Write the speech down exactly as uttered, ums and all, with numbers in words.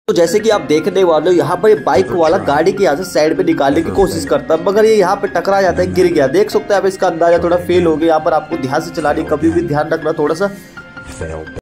तो जैसे कि आप देखने वाले हो यहाँ पर ये बाइक वाला गाड़ी के यहाँ से साइड पे निकालने की कोशिश करता है, मगर ये यहाँ पे टकरा जाता है, गिर गया। देख सकते हैं आप, इसका अंदाजा थोड़ा फेल हो गया। यहाँ पर आपको ध्यान से चलानी, कभी भी ध्यान रखना थोड़ा सा।